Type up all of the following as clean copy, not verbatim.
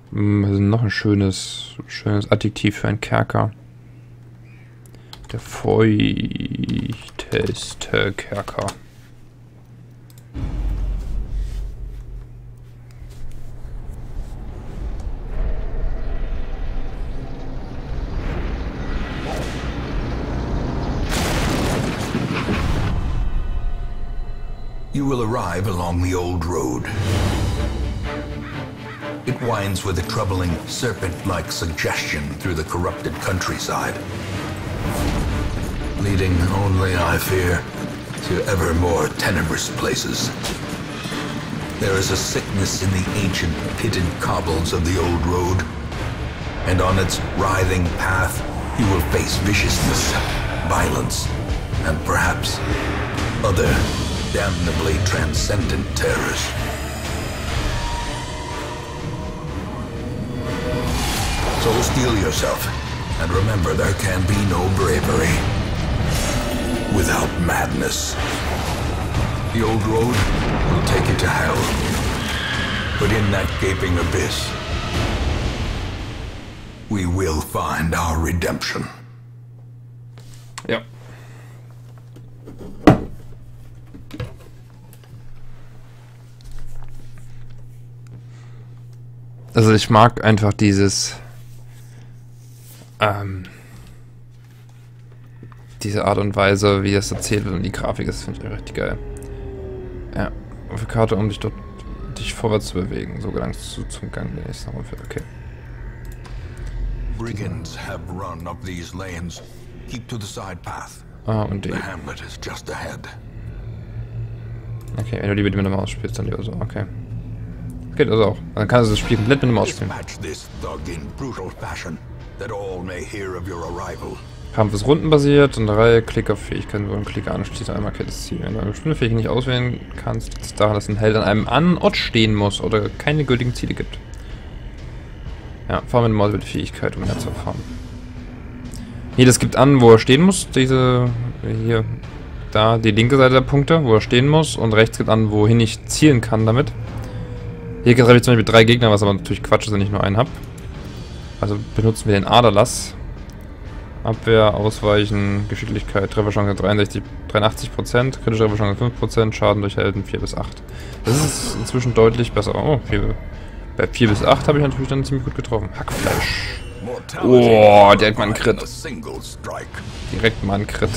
Also noch ein schönes Adjektiv für einen Kerker. Der feuchteste Kerker. You will arrive along the old road. It winds with a troubling, serpent-like suggestion through the corrupted countryside, leading only, I fear, to ever more tenebrous places. There is a sickness in the ancient, pitted cobbles of the old road, and on its writhing path, you will face viciousness, violence, and perhaps other damnably transcendent terrors. So steel yourself, and remember there can be no bravery without madness. The old road will take you to hell, but in that gaping abyss, we will find our redemption. Ja. Also ich mag einfach diese Art und Weise, wie das erzählt wird und die Grafik, das finde ich richtig geil. Ja, auf der Karte, um dich vorwärts zu bewegen. So gelangst du zum Gang der nächsten Runde. Okay. Brigands have run up these lanes. Keep to the side path. Ah, und die. The hamlet is just ahead. Okay, wenn du die mit der Maus spielst, dann lieber so. Okay. Geht also auch. Dann kannst du das Spiel komplett mit der Maus spielen. Kampf ist rundenbasiert und Reihe Klick auf Fähigkeiten, wo ein Klicker anschließt, einmal kennt das Ziel. Wenn du eine bestimmte Fähigkeit nicht auswählen kannst, liegt es daran, dass ein Held an einem anderen Ort stehen muss oder keine gültigen Ziele gibt. Ja, fahr mit der Maus über die Fähigkeit, um mehr zu erfahren. Hier, das gibt an, wo er stehen muss. Hier, da, die linke Seite der Punkte, wo er stehen muss. Und rechts gibt an, wohin ich zielen kann damit. Hier habe ich zum Beispiel 3 Gegner, was aber natürlich Quatsch ist, wenn ich nur einen habe. Also benutzen wir den Aderlass. Abwehr, Ausweichen, Geschicklichkeit, Trefferchance 83%, kritische Trefferchance 5%, Schaden durch Helden 4 bis 8. Das ist inzwischen deutlich besser. Oh, bei 4 bis 8 habe ich natürlich dann ziemlich gut getroffen. Hackfleisch. Oh, direkt mal ein Crit. Direkt mal ein Crit.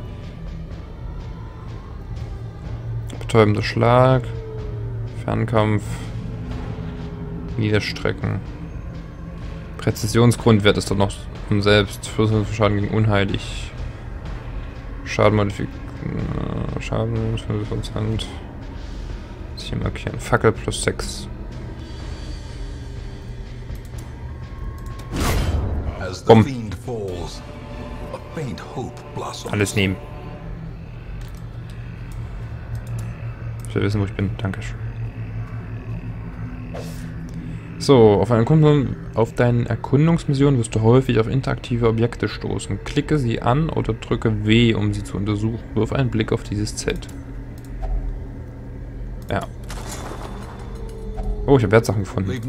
Betäubender Schlag. Fernkampf. Niederstrecken. Präzisionsgrundwert ist doch noch selbst. Schaden gegen unheilig. Schaden 5%. Hier markieren. Fackel plus 6. Bumm. Alles nehmen. Ich will wissen, wo ich bin. Dankeschön. So, auf deinen Erkundungsmissionen wirst du häufig auf interaktive Objekte stoßen. Klicke sie an oder drücke W, um sie zu untersuchen. Wirf einen Blick auf dieses Zelt. Ja. Oh, ich habe Wertsachen gefunden.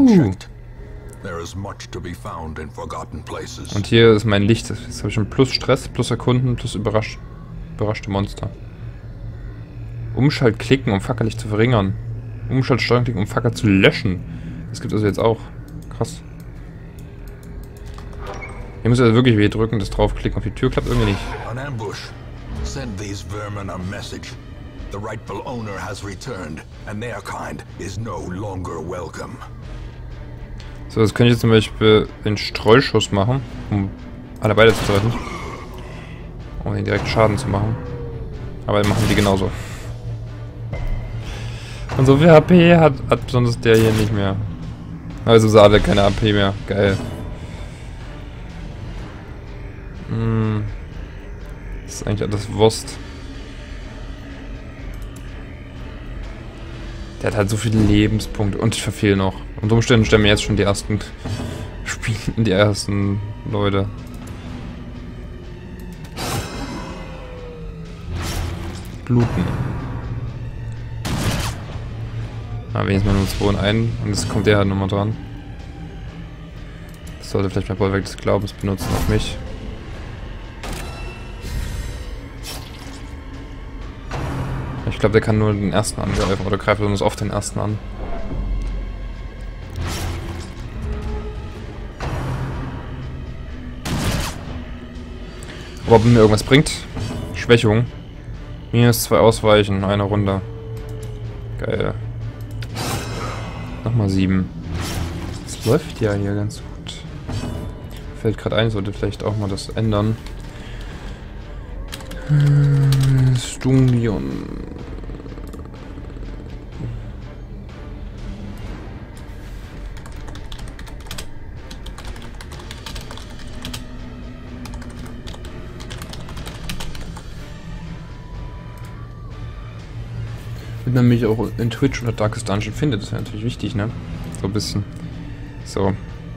Und hier ist mein Licht. Jetzt habe ich schon plus Stress, plus Erkunden, plus überraschte Monster. Umschalt klicken, um Fackellicht zu verringern. Umschalt Steuerung klicken, um Fackel zu löschen. Das gibt es also jetzt auch. Krass. Hier muss also wirklich W drücken, das draufklicken auf die Tür klappt irgendwie nicht. An ambush. Send these vermin a message. The rightful owner has returned, and their kind is no longer welcome. So, das könnte ich jetzt zum Beispiel den Streuschuss machen, um alle beide zu treffen. Um den direkt Schaden zu machen. Aber dann machen die genauso. Und so viel HP hat besonders der hier nicht mehr. Also sah der keine AP mehr. Geil. Das ist eigentlich alles Wurst. Der hat halt so viele Lebenspunkte. Und ich verfehle noch. Unter Umständen stellen wir jetzt schon die ersten Leute. Bluten. Aber wenigstens mal nur 2 und 1. Und jetzt kommt der halt nochmal dran. sollte vielleicht mein Bollwerk des Glaubens benutzen auf mich. Ich glaube, der kann nur den ersten angreifen oder greift besonders oft den ersten an. Ob mir irgendwas bringt? Schwächung. Minus 2 ausweichen, eine Runde. Geil. Nochmal 7. Das läuft ja hier ganz gut. Fällt gerade ein, sollte vielleicht auch mal das ändern. Stungion. Wenn man mich auch in Twitch oder Darkest Dungeon findet, ist ja natürlich wichtig, ne? So ein bisschen. So.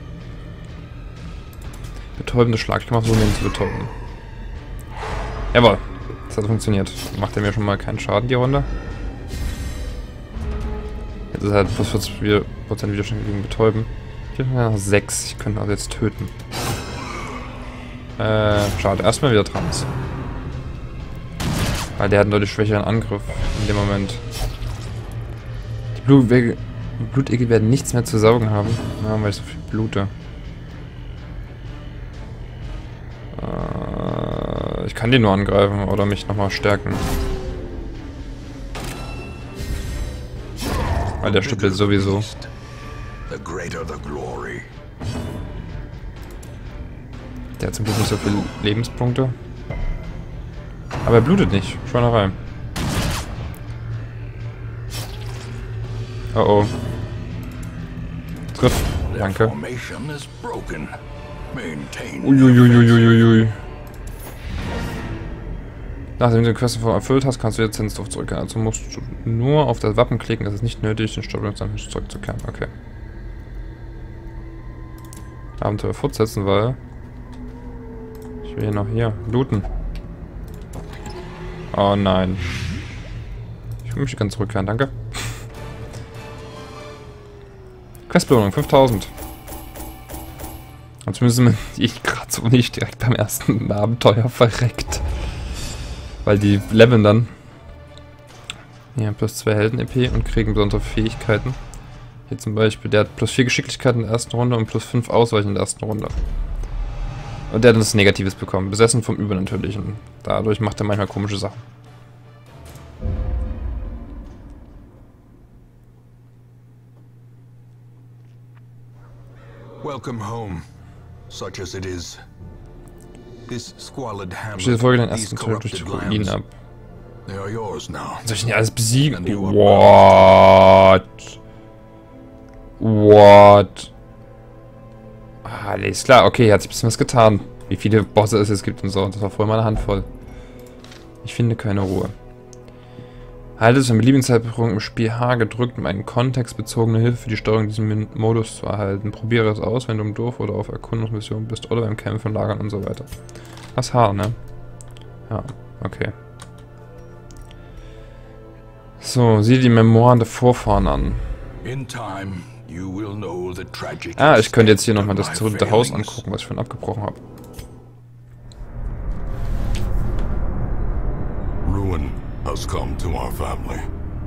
Betäubender Schlag. Ich kann auch so nehmen zu betäuben. Jawohl. Das hat funktioniert. Macht er mir schon mal keinen Schaden die Runde. Jetzt ist halt plus 40% Widerstand gegen Betäuben. Ich habe noch 6. Ich könnte also jetzt töten. Schade. Erstmal wieder Trans. Weil der hat einen deutlich schwächeren Angriff in dem Moment. Die Blutegel werden nichts mehr zu saugen haben. Ja, weil ich so viel blute. Ich kann den nur angreifen oder mich nochmal stärken. Weil der stirbt jetzt sowieso. Der hat zum Glück nicht so viele Lebenspunkte. Aber er blutet nicht. Schweinerei. Oh oh. Tritt. Danke. Uiuiuiuiui. Nachdem du die Quest erfüllt hast, kannst du jetzt Zinsdorf zurückkehren. Also musst du nur auf das Wappen klicken. Es ist nicht nötig, den Stolperstein zurückzukehren. Okay. Abenteuer fortsetzen, weil ich will hier noch hier looten. Oh nein. Ich möchte ganz zurückkehren, danke. Questbelohnung, 5000. Und zumindest ich gerade so nicht direkt beim ersten Abenteuer verreckt. Weil die leveln dann. Ja, plus 2 Helden-EP und kriegen besondere Fähigkeiten. Hier zum Beispiel, der hat plus 4 Geschicklichkeit in der ersten Runde und plus 5 Ausweichen in der ersten Runde. Und der hat das Negatives bekommen. Besessen vom Übernatürlichen. Dadurch macht er manchmal komische Sachen. Welcome home, such as it is. This squalid hamlet, Steht Folge den ersten Tag durch die Ruinen ab. They are yours now. Soll ich nicht alles besiegen? What? What? Ah, alles klar, okay, hat sich ein bisschen was getan. Wie viele Bosse es jetzt gibt und so. Das war vorher mal eine Handvoll. Ich finde keine Ruhe. Halte es für einen beliebigen Zeitpunkt im Spiel H gedrückt, um eine kontextbezogene Hilfe für die Steuerung dieses Modus zu erhalten. Probiere es aus, wenn du im Dorf oder auf Erkundungsmission bist oder beim Kämpfen, Lagern und so weiter. Das H, ne? Ja, okay. So, sieh die Memoiren der Vorfahren an. Ah, ich könnte jetzt hier nochmal das zerrüttete Haus angucken, was ich vorhin abgebrochen habe. Ruin has come to our family.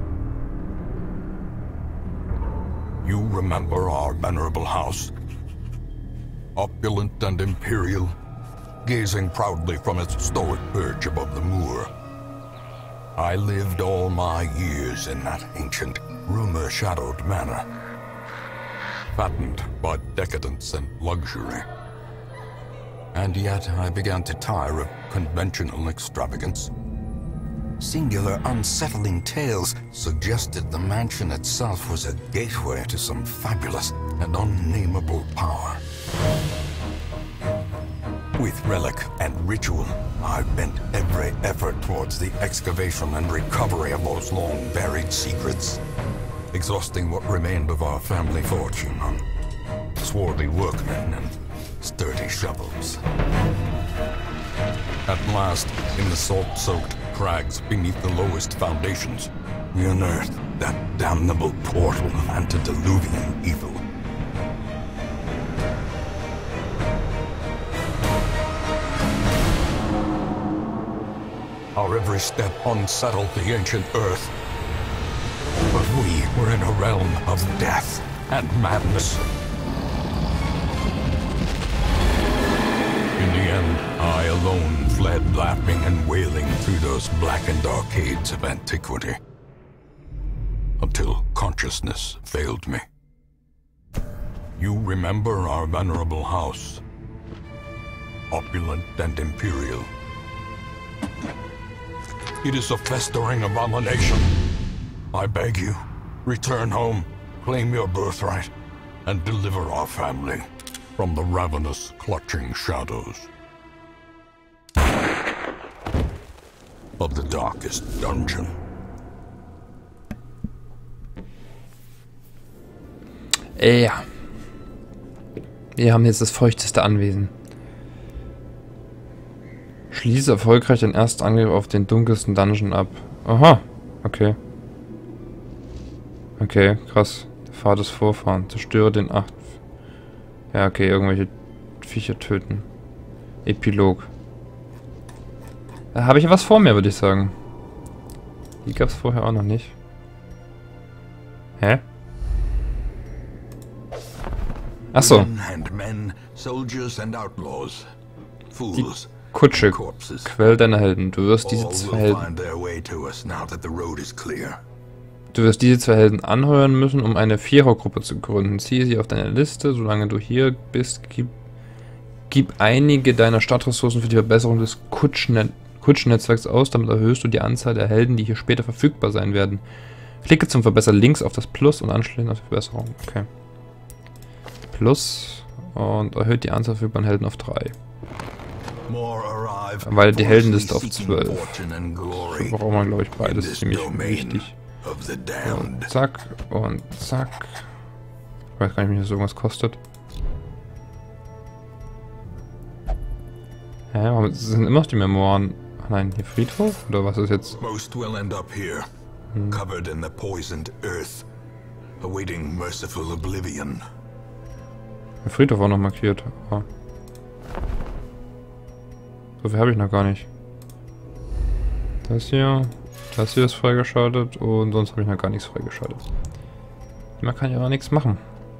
You remember our venerable house? Opulent and imperial, gazing proudly from its stoic perch above the moor. I lived all my years in that ancient, rumor-shadowed manor, fattened by decadence and luxury. And yet I began to tire of conventional extravagance. Singular, unsettling tales suggested the mansion itself was a gateway to some fabulous and unnameable power. With relic and ritual, I bent every effort towards the excavation and recovery of those long-buried secrets, exhausting what remained of our family fortune on swarthy workmen and sturdy shovels. At last, in the salt-soaked crags beneath the lowest foundations, we unearthed that damnable portal antediluvian evil. Our every step unsettled the ancient earth. But we were in a realm of death and madness. In the end, I alone fled laughing and wailing through those blackened arcades of antiquity. Until consciousness failed me. You remember our venerable house. Opulent and imperial. It is a festering abomination. I beg you, return home, claim your birthright, and deliver our family from the ravenous, clutching shadows of the darkest dungeon. Ja. Wir haben jetzt das feuchteste Anwesen. Schließe erfolgreich den ersten Angriff auf den dunkelsten Dungeon ab. Aha, okay. Okay, krass. Pfad des Vorfahren. Zerstöre den 8. Ja, okay, irgendwelche Viecher töten. Epilog. Da habe ich was vor mir, würde ich sagen. Die gab es vorher auch noch nicht. Hä? Achso. Die Kutsche. Quell deiner Helden. Du wirst diese zwei Helden anheuern müssen, um eine Vierergruppe zu gründen. Ziehe sie auf deine Liste, solange du hier bist. Gib einige deiner Stadtressourcen für die Verbesserung des Kutschennetzwerks aus. Damit erhöhst du die Anzahl der Helden, die hier später verfügbar sein werden. Klicke zum Verbessern links auf das Plus und anschließend auf die Verbesserung. Okay. Plus und erhöht die Anzahl verfügbaren Helden auf 3. Weil die Heldenliste auf 12. Brauchen wir, glaube ich, beides. Ziemlich wichtig. Und zack und zack. Ich weiß gar nicht, wie das irgendwas kostet. Hä, warum sind immer noch die Memoiren? Ach nein, hier Friedhof? Oder was ist jetzt? Covered in the poisoned earth, awaiting merciful oblivion. Der Friedhof war noch markiert. Ah. So viel habe ich noch gar nicht. Das hier ist freigeschaltet und sonst habe ich noch gar nichts freigeschaltet. Man kann ja auch nichts machen.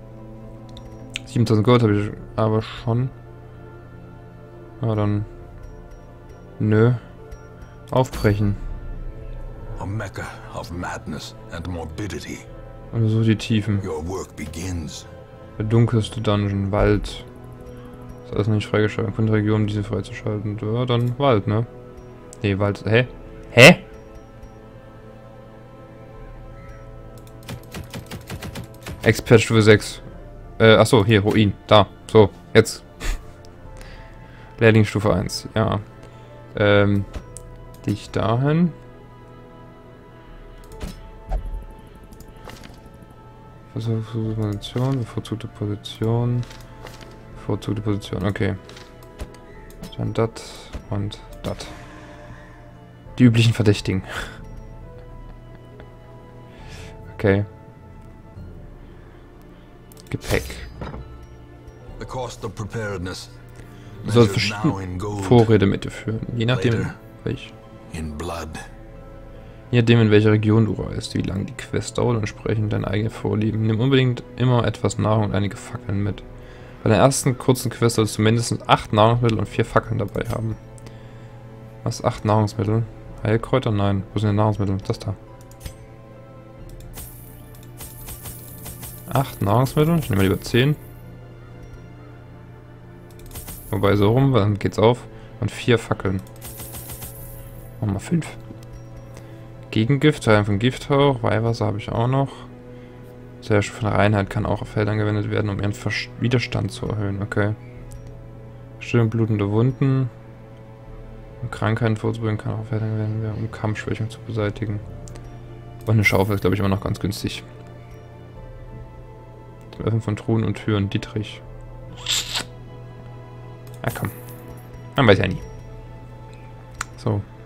7000 Gold habe ich aber schon. Na dann. Nö. Aufbrechen. A mecca of madness and morbidity. Also so die Tiefen. Your work begins. Der dunkelste Dungeon, Wald. Ist alles noch nicht freigeschaltet. Von der Region, um diese freizuschalten. Ja, dann Wald, ne? Nee, Wald. Hä? Hä? Expert Stufe 6. Achso, hier, Ruin. Da. So, jetzt. Lehrling Stufe 1. Ja. Dich dahin. Bevorzugte Position. Okay. Dann das und das. Die üblichen Verdächtigen. Okay. Gepäck. Du sollst verschiedene Vorräte mitführen, je nachdem in welcher Region du reist, wie lange die Quest dauert und entsprechend deine eigenen Vorlieben. Nimm unbedingt immer etwas Nahrung und einige Fackeln mit. Bei der ersten kurzen Quest solltest du mindestens 8 Nahrungsmittel und 4 Fackeln dabei haben. Was? 8 Nahrungsmittel? Heilkräuter? Nein. Wo sind die Nahrungsmittel? Das da. 8 Nahrungsmittel? Ich nehme mal lieber 10. Wobei so rum, dann geht's auf. Und 4 Fackeln. Machen wir 5. Gegengift, Teilen von Gifthauch, Weihwasser habe ich auch noch. Sehr schön von Reinheit kann auch auf Feldern gewendet werden, um ihren Widerstand zu erhöhen. Okay. Stillen blutende Wunden. Um Krankheiten vorzubringen, kann auch auf Feldern gewendet werden, um Kampfschwächung zu beseitigen. Und eine Schaufel ist, glaube ich, immer noch ganz günstig. Zum Öffnen von Truhen und Türen, Dietrich. Ah, komm. Man weiß ja nie. So.